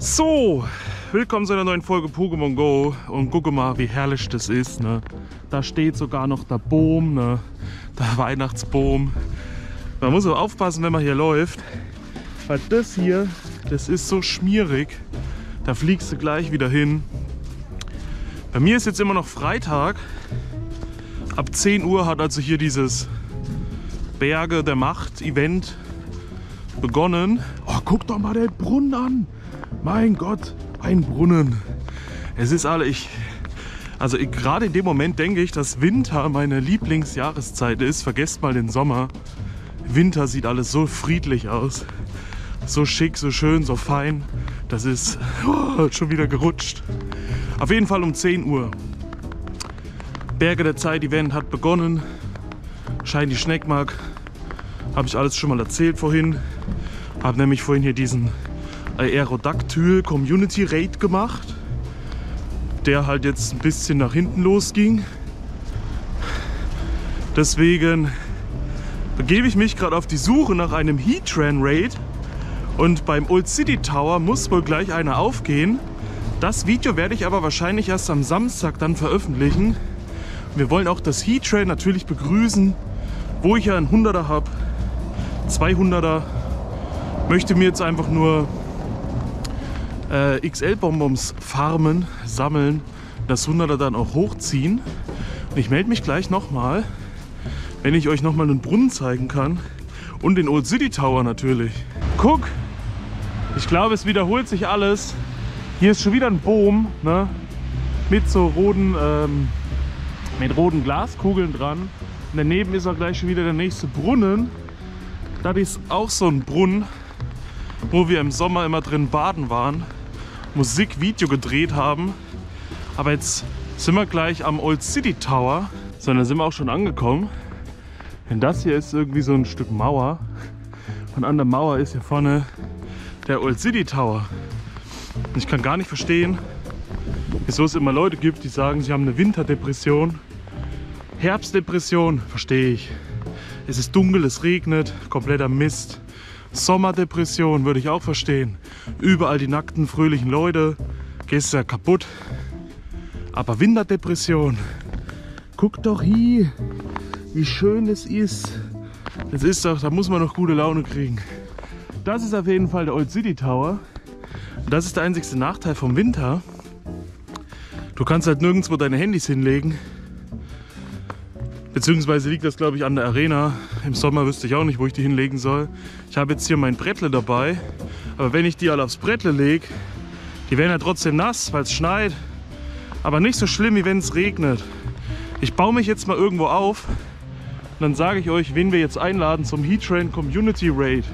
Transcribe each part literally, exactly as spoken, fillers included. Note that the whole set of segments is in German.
So, willkommen zu einer neuen Folge Pokémon Go und gucke mal, wie herrlich das ist, ne? Da steht sogar noch der Baum, ne? Der Weihnachtsbaum. Man muss aber aufpassen, wenn man hier läuft, weil das hier, das ist so schmierig, da fliegst du gleich wieder hin. Bei mir ist jetzt immer noch Freitag, ab zehn Uhr hat also hier dieses Berge der Macht Event begonnen. Oh, guck doch mal den Brunnen an! Mein Gott, ein Brunnen. Es ist alle, ich, also ich, gerade in dem Moment denke ich, dass Winter meine Lieblingsjahreszeit ist. Vergesst mal den Sommer. Winter sieht alles so friedlich aus. So schick, so schön, so fein. Das ist oh, schon wieder gerutscht. Auf jeden Fall um zehn Uhr. Berge der Zeit Event hat begonnen. Shiny Schneckmark. Habe ich alles schon mal erzählt vorhin. Habe nämlich vorhin hier diesen Aerodactyl Community Raid gemacht, der halt jetzt ein bisschen nach hinten losging. Deswegen begebe ich mich gerade auf die Suche nach einem Heatran Raid und beim Old City Tower muss wohl gleich einer aufgehen. Das Video werde ich aber wahrscheinlich erst am Samstag dann veröffentlichen. Wir wollen auch das Heatran natürlich begrüßen, wo ich ja einen hunderter habe, zweihunderter. Möchte mir jetzt einfach nur Äh, X L-Bonbons farmen, sammeln, das hunderter dann auch hochziehen. Und ich melde mich gleich nochmal, wenn ich euch nochmal einen Brunnen zeigen kann. Und den Old City Tower natürlich. Guck! Ich glaube, es wiederholt sich alles. Hier ist schon wieder ein Baum, ne? Mit so roten, ähm, mit roten Glaskugeln dran. Und daneben ist auch gleich schon wieder der nächste Brunnen. Das ist auch so ein Brunnen, wo wir im Sommer immer drin baden waren. Musik, Video gedreht haben. Aber jetzt sind wir gleich am Old City Tower. So, dann sind wir auch schon angekommen. Denn das hier ist irgendwie so ein Stück Mauer. Und an der Mauer ist hier vorne der Old City Tower. Und ich kann gar nicht verstehen, wieso es immer Leute gibt, die sagen, sie haben eine Winterdepression. Herbstdepression, verstehe ich. Es ist dunkel, es regnet, kompletter Mist. Sommerdepression würde ich auch verstehen. Überall die nackten, fröhlichen Leute. Gehst ja kaputt. Aber Winterdepression. Guck doch hier, wie schön es ist. Das ist doch, da muss man noch gute Laune kriegen. Das ist auf jeden Fall der Old City Tower. Das ist der einzigste Nachteil vom Winter. Du kannst halt nirgendwo deine Handys hinlegen. Beziehungsweise liegt das, glaube ich, an der Arena. Im Sommer wüsste ich auch nicht, wo ich die hinlegen soll. Ich habe jetzt hier mein Brettle dabei. Aber wenn ich die alle aufs Brettle lege, die werden ja trotzdem nass, weil es schneit. Aber nicht so schlimm, wie wenn es regnet. Ich baue mich jetzt mal irgendwo auf. Und dann sage ich euch, wen wir jetzt einladen zum Heatran Community Raid.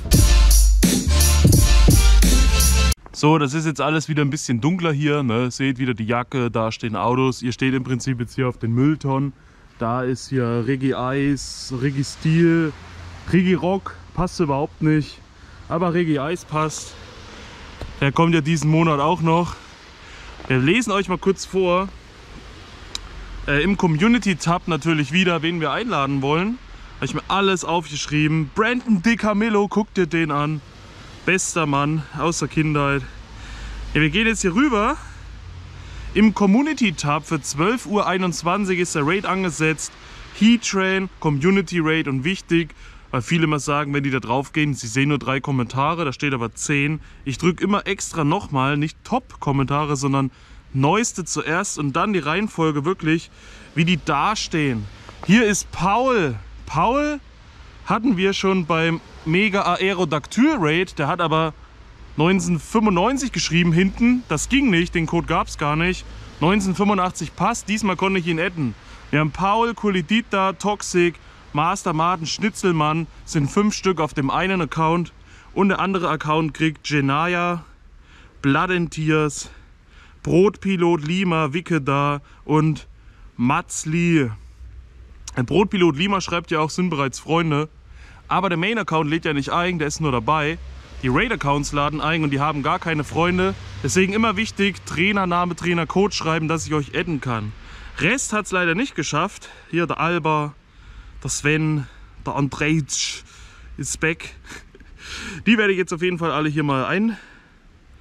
So, das ist jetzt alles wieder ein bisschen dunkler hier. Ne? Seht wieder die Jacke, da stehen Autos. Ihr steht im Prinzip jetzt hier auf den Mülltonnen. Da ist hier Regi Eis, Regi Steel, Regi Rock, passt überhaupt nicht. Aber Regi Eis passt. Der kommt ja diesen Monat auch noch. Wir lesen euch mal kurz vor. Äh, Im Community-Tab natürlich wieder, wen wir einladen wollen. Habe ich mir alles aufgeschrieben. Brandon DiCamillo, guckt dir den an. Bester Mann aus der Kindheit. Ja, wir gehen jetzt hier rüber. Im Community-Tab für zwölf Uhr einundzwanzig ist der Raid angesetzt. Heatran, Community Raid und wichtig, weil viele immer sagen, wenn die da drauf gehen, sie sehen nur drei Kommentare, da steht aber zehn. Ich drücke immer extra nochmal, nicht Top-Kommentare, sondern neueste zuerst und dann die Reihenfolge wirklich, wie die dastehen. Hier ist Paul. Paul hatten wir schon beim Mega Aerodactyl Raid, der hat aber neunzehnhundertfünfundneunzig geschrieben hinten, das ging nicht, den Code gab es gar nicht. neunzehnhundertfünfundachtzig passt, diesmal konnte ich ihn adden. Wir haben Paul, Kulidita, Toxic, Master Martin, Schnitzelmann, sind fünf Stück auf dem einen Account und der andere Account kriegt Genaya, Blood and Tears, Brotpilot Lima, Wickeda und Matzli. Ein Brotpilot Lima schreibt ja auch, sind bereits Freunde, aber der Main Account lädt ja nicht ein, der ist nur dabei. Die Raid-Accounts laden ein und die haben gar keine Freunde. Deswegen immer wichtig, Trainername, Trainercode schreiben, dass ich euch adden kann. Rest hat es leider nicht geschafft. Hier der Alba, der Sven, der Andrej ist back. Die werde ich jetzt auf jeden Fall alle hier mal ein,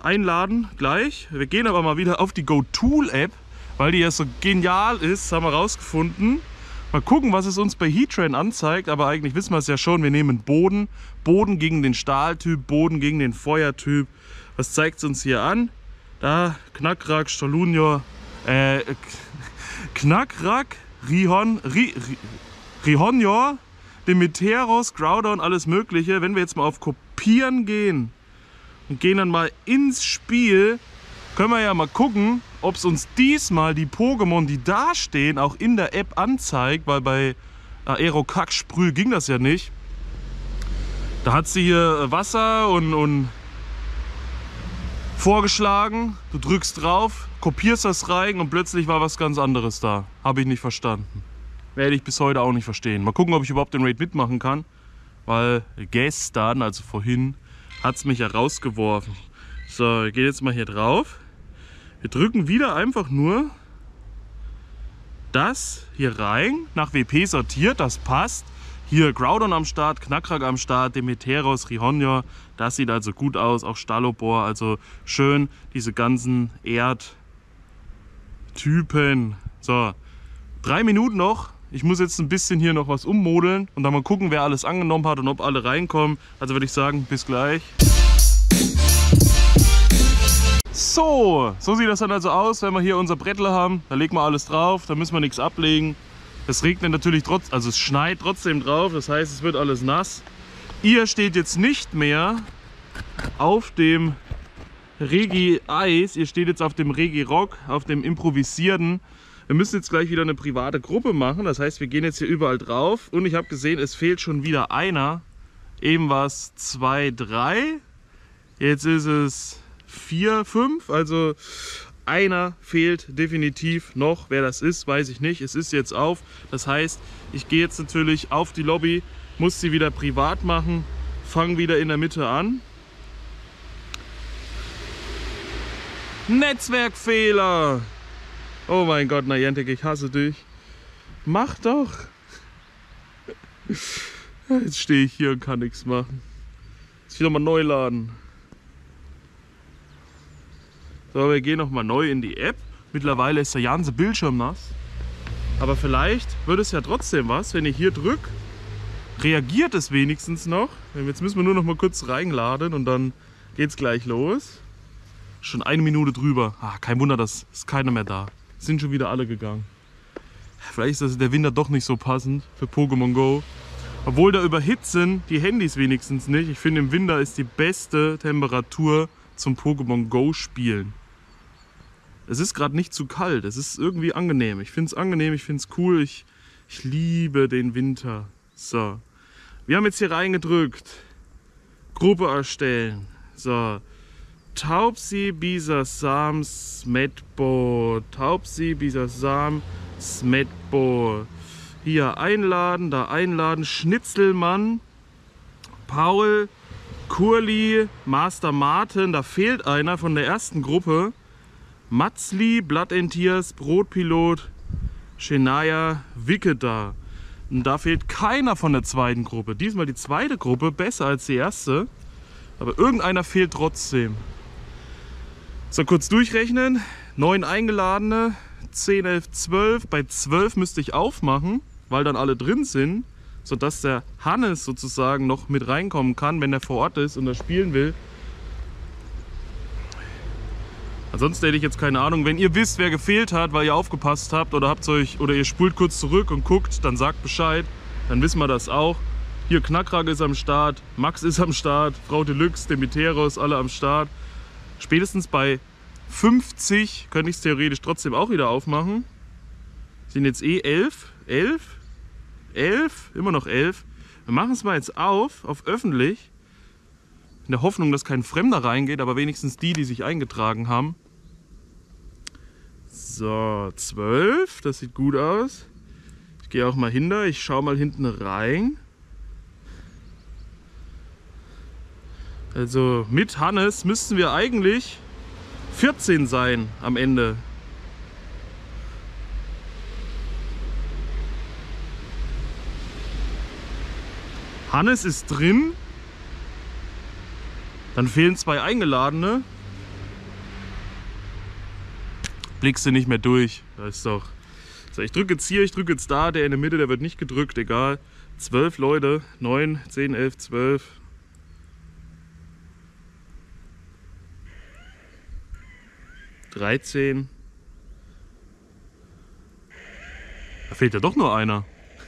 einladen gleich. Wir gehen aber mal wieder auf die GoTool-App, weil die ja so genial ist, haben wir rausgefunden. Mal gucken, was es uns bei Heatran anzeigt, aber eigentlich wissen wir es ja schon. Wir nehmen Boden, Boden gegen den Stahltyp, Boden gegen den Feuertyp. Was zeigt es uns hier an? Da, Knackrack, Stolunio, äh, Knackrack, Rihon, Ri, Ri, Rihonjor, Demeteros, Groudon, alles mögliche. Wenn wir jetzt mal auf Kopieren gehen und gehen dann mal ins Spiel, können wir ja mal gucken, ob es uns diesmal die Pokémon, die da stehen, auch in der App anzeigt, weil bei Aerokack-Sprüh ging das ja nicht. Da hat sie hier Wasser und, und vorgeschlagen, du drückst drauf, kopierst das rein und plötzlich war was ganz anderes da. Habe ich nicht verstanden. Werde ich bis heute auch nicht verstehen. Mal gucken, ob ich überhaupt den Raid mitmachen kann, weil gestern, also vorhin, hat es mich ja rausgeworfen. So, wir gehen jetzt mal hier drauf. Wir drücken wieder einfach nur das hier rein, nach W P sortiert, das passt. Hier Groudon am Start, Knackrack am Start, Demeteros, Rihonjor, das sieht also gut aus, auch Stalopor, also schön diese ganzen Erdtypen. So, drei Minuten noch. Ich muss jetzt ein bisschen hier noch was ummodeln und dann mal gucken, wer alles angenommen hat und ob alle reinkommen. Also würde ich sagen, bis gleich. So, so sieht das dann also aus, wenn wir hier unser Brettle haben. Da legen wir alles drauf, da müssen wir nichts ablegen. Es regnet natürlich trotzdem, also es schneit trotzdem drauf, das heißt, es wird alles nass. Ihr steht jetzt nicht mehr auf dem Regi Eis, ihr steht jetzt auf dem Regi Rock, auf dem improvisierten. Wir müssen jetzt gleich wieder eine private Gruppe machen, das heißt, wir gehen jetzt hier überall drauf. Und ich habe gesehen, es fehlt schon wieder einer. Eben war es zwei, drei, jetzt ist es vier, fünf, also einer fehlt definitiv noch. Wer das ist, weiß ich nicht. Es ist jetzt auf. Das heißt, ich gehe jetzt natürlich auf die Lobby, muss sie wieder privat machen, fange wieder in der Mitte an. Netzwerkfehler! Oh mein Gott, Niantic, ich hasse dich. Mach doch! Jetzt stehe ich hier und kann nichts machen. Jetzt wieder mal neu laden. So, wir gehen nochmal neu in die App. Mittlerweile ist der ganze Bildschirm nass. Aber vielleicht wird es ja trotzdem was, wenn ich hier drücke. Reagiert es wenigstens noch. Jetzt müssen wir nur noch mal kurz reinladen und dann geht es gleich los. Schon eine Minute drüber. Ah, kein Wunder, dass ist keiner mehr da. Sind schon wieder alle gegangen. Vielleicht ist das der Winter doch nicht so passend für Pokémon Go. Obwohl da überhitzen die Handys wenigstens nicht. Ich finde, im Winter ist die beste Temperatur zum Pokémon Go spielen. Es ist gerade nicht zu kalt, es ist irgendwie angenehm. Ich finde es angenehm, ich finde es cool, ich, ich liebe den Winter. So, wir haben jetzt hier reingedrückt. Gruppe erstellen. So, Taubsi, Bisasam, Smetbo. Taubsi, Bisasam, Smetbo. Hier einladen, da einladen. Schnitzelmann, Paul, Kurli, Master Martin, da fehlt einer von der ersten Gruppe. Matzli, Blood and Tears, Brotpilot, Shania, Wickeda. Und da fehlt keiner von der zweiten Gruppe. Diesmal die zweite Gruppe, besser als die erste. Aber irgendeiner fehlt trotzdem. So, kurz durchrechnen. neun Eingeladene, zehn, elf, zwölf. Bei zwölf müsste ich aufmachen, weil dann alle drin sind. Sodass der Hannes sozusagen noch mit reinkommen kann, wenn er vor Ort ist und er spielen will. Ansonsten hätte ich jetzt keine Ahnung. Wenn ihr wisst, wer gefehlt hat, weil ihr aufgepasst habt oder habt euch oder ihr spult kurz zurück und guckt, dann sagt Bescheid. Dann wissen wir das auch. Hier Knackrack ist am Start, Max ist am Start, Frau Deluxe, Demeteros, alle am Start. Spätestens bei fünfzig könnte ich es theoretisch trotzdem auch wieder aufmachen. Sind jetzt eh elf, elf, elf, immer noch elf. Wir machen es mal jetzt auf, auf öffentlich. In der Hoffnung, dass kein Fremder reingeht, aber wenigstens die, die sich eingetragen haben. So, zwölf, das sieht gut aus. Ich gehe auch mal hinter, ich schaue mal hinten rein. Also mit Hannes müssten wir eigentlich vierzehn sein am Ende. Hannes ist drin. Dann fehlen zwei Eingeladene. blickst du nicht mehr durch. Das ist doch... So, ich drücke jetzt hier, ich drücke jetzt da, der in der Mitte, der wird nicht gedrückt, egal. zwölf Leute, neun, zehn, elf, zwölf. dreizehn. Da fehlt ja doch nur einer.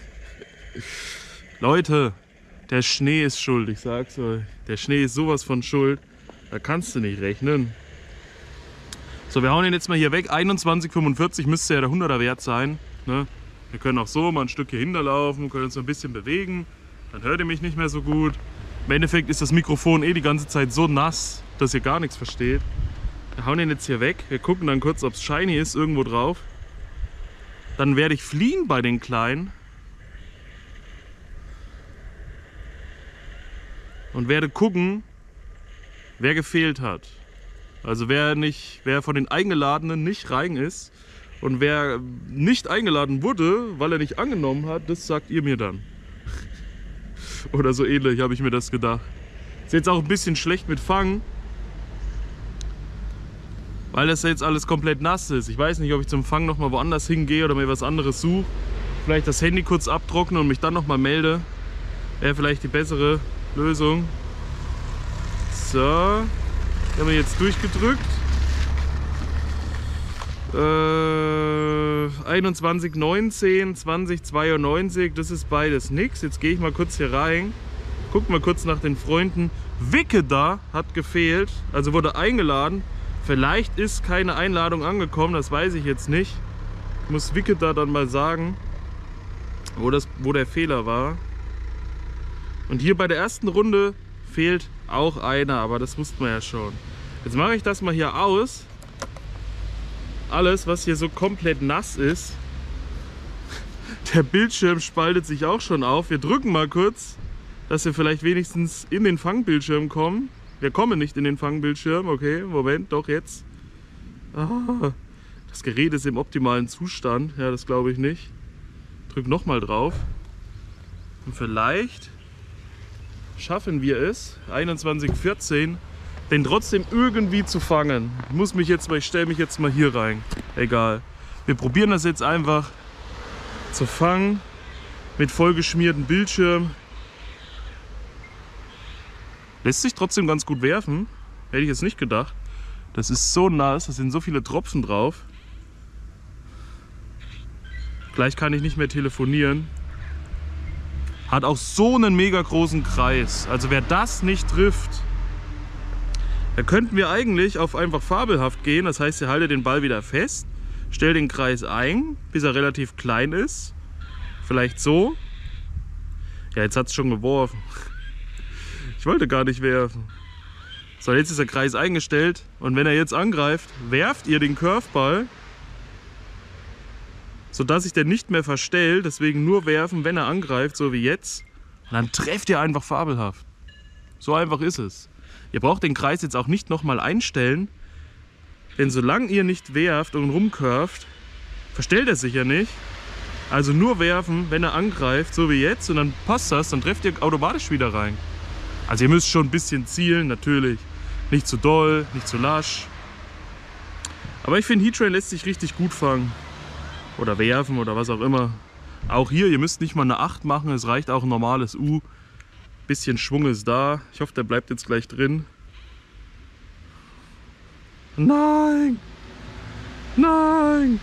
Leute, der Schnee ist schuld, ich sag's euch. Der Schnee ist sowas von schuld, da kannst du nicht rechnen. So, wir hauen den jetzt mal hier weg. einundzwanzig fünfundvierzig müsste ja der hunderter Wert sein. Ne? Wir können auch so mal ein Stück hier hinterlaufen, können uns ein bisschen bewegen. Dann hört ihr mich nicht mehr so gut. Im Endeffekt ist das Mikrofon eh die ganze Zeit so nass, dass ihr gar nichts versteht. Wir hauen den jetzt hier weg. Wir gucken dann kurz, ob es shiny ist, irgendwo drauf. Dann werde ich fliehen bei den Kleinen. Und werde gucken, wer gefehlt hat. Also wer, nicht, wer von den Eingeladenen nicht rein ist und wer nicht eingeladen wurde, weil er nicht angenommen hat, das sagt ihr mir dann. Oder so ähnlich habe ich mir das gedacht. Ist jetzt auch ein bisschen schlecht mit Fangen, weil das jetzt alles komplett nass ist. Ich weiß nicht, ob ich zum Fang nochmal woanders hingehe oder mir was anderes suche. Vielleicht das Handy kurz abtrockne und mich dann nochmal melde. Wäre vielleicht die bessere Lösung. So, haben wir jetzt durchgedrückt. Äh, einundzwanzig neunzehn, zwanzig zweiundneunzig, das ist beides nix. Jetzt gehe ich mal kurz hier rein. Guck mal kurz nach den Freunden. Wickeder hat gefehlt, also wurde eingeladen. Vielleicht ist keine Einladung angekommen, das weiß ich jetzt nicht. Ich muss Wickeder dann mal sagen, wo, das, wo der Fehler war. Und hier bei der ersten Runde fehlt auch einer, aber das wusste man ja schon. Jetzt mache ich das mal hier aus. Alles, was hier so komplett nass ist. Der Bildschirm spaltet sich auch schon auf. Wir drücken mal kurz, dass wir vielleicht wenigstens in den Fangbildschirm kommen. Wir kommen nicht in den Fangbildschirm. Okay, Moment, doch jetzt. Ah, das Gerät ist im optimalen Zustand. Ja, das glaube ich nicht. Drück nochmal drauf. Und vielleicht schaffen wir es, einundzwanzig vierzehn, den trotzdem irgendwie zu fangen. Ich muss mich jetzt mal, ich stelle mich jetzt mal hier rein. Egal. Wir probieren das jetzt einfach zu fangen mit vollgeschmierten Bildschirm. Lässt sich trotzdem ganz gut werfen. Hätte ich jetzt nicht gedacht. Das ist so nass, da sind so viele Tropfen drauf. Gleich kann ich nicht mehr telefonieren. Hat auch so einen mega großen Kreis. Also wer das nicht trifft, da könnten wir eigentlich auf einfach fabelhaft gehen. Das heißt, ihr haltet den Ball wieder fest, stellt den Kreis ein, bis er relativ klein ist. Vielleicht so. Ja, jetzt hat es schon geworfen. Ich wollte gar nicht werfen. So, jetzt ist der Kreis eingestellt. Und wenn er jetzt angreift, werft ihr den Curveball, sodass sich der nicht mehr verstellt. Deswegen nur werfen, wenn er angreift, so wie jetzt. Und dann trefft ihr einfach fabelhaft. So einfach ist es. Ihr braucht den Kreis jetzt auch nicht nochmal einstellen. Denn solange ihr nicht werft und rumcurvt, verstellt er sich ja nicht. Also nur werfen, wenn er angreift, so wie jetzt. Und dann passt das, dann trefft ihr automatisch wieder rein. Also ihr müsst schon ein bisschen zielen, natürlich. Nicht zu doll, nicht zu lasch. Aber ich finde, Heatran lässt sich richtig gut fangen. Oder werfen oder was auch immer. Auch hier, ihr müsst nicht mal eine acht machen, es reicht auch ein normales U. Bisschen Schwung ist da. Ich hoffe, der bleibt jetzt gleich drin. Nein! Nein!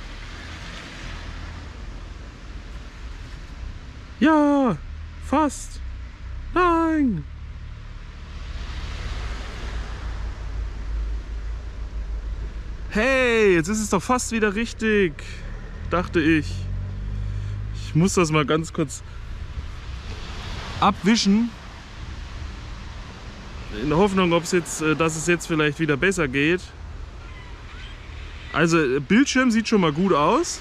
Ja! Fast! Nein! Hey, jetzt ist es doch fast wieder richtig, dachte ich. Ich muss das mal ganz kurz abwischen. In der Hoffnung, ob's jetzt, dass es jetzt vielleicht wieder besser geht. Also, Bildschirm sieht schon mal gut aus.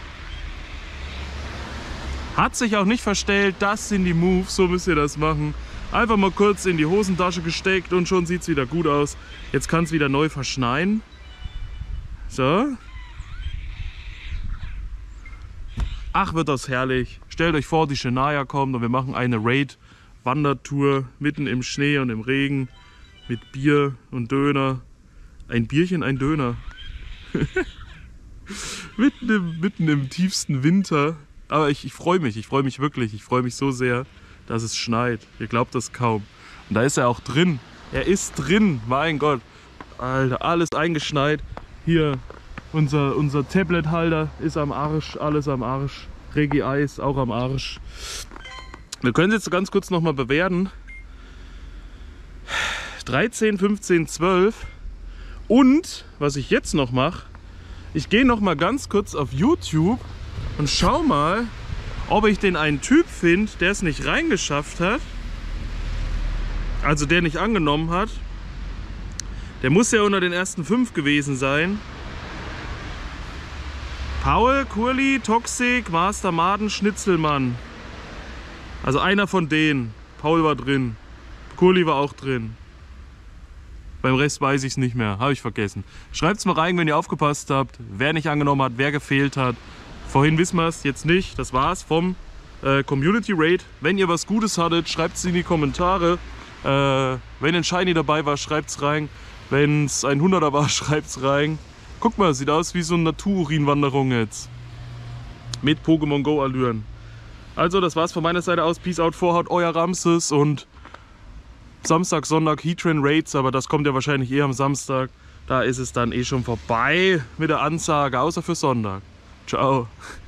Hat sich auch nicht verstellt, das sind die Moves, so müsst ihr das machen. Einfach mal kurz in die Hosentasche gesteckt und schon sieht es wieder gut aus. Jetzt kann es wieder neu verschneien. So. Ach, wird das herrlich. Stellt euch vor, die Shania kommt und wir machen eine Raid-Wandertour mitten im Schnee und im Regen mit Bier und Döner. Ein Bierchen, ein Döner. mitten, im, mitten im tiefsten Winter. Aber ich, ich freue mich, ich freue mich wirklich. Ich freue mich so sehr, dass es schneit. Ihr glaubt das kaum. Und da ist er auch drin. Er ist drin, mein Gott. Alter, alles eingeschneit. Hier, unser, unser Tablet-Halter ist am Arsch, alles am Arsch. Regi Eis auch am Arsch. Wir können es jetzt ganz kurz nochmal bewerten. dreizehn, fünfzehn, zwölf. Und, was ich jetzt noch mache, ich gehe noch mal ganz kurz auf YouTube und schau mal, ob ich den einen Typ finde, der es nicht reingeschafft hat. Also der nicht angenommen hat. Der muss ja unter den ersten fünf gewesen sein. Paul, Kurli, Toxic, Master Maden, Schnitzelmann. Also einer von denen. Paul war drin. Kurli war auch drin. Beim Rest weiß ich es nicht mehr. Habe ich vergessen. Schreibt es mal rein, wenn ihr aufgepasst habt. Wer nicht angenommen hat, wer gefehlt hat. Vorhin wissen wir es, jetzt nicht. Das war's vom äh, Community Raid. Wenn ihr was Gutes hattet, schreibt es in die Kommentare. Äh, wenn ein Shiny dabei war, schreibt es rein. Wenn es ein hunderter war, schreibt es rein. Guck mal, sieht aus wie so eine Natururinwanderung jetzt. Mit Pokémon Go Allüren. Also, das war's von meiner Seite aus. Peace out, Vorhaut, euer Ramses und Samstag, Sonntag Heatran Raids, aber das kommt ja wahrscheinlich eher am Samstag. Da ist es dann eh schon vorbei mit der Ansage, außer für Sonntag. Ciao.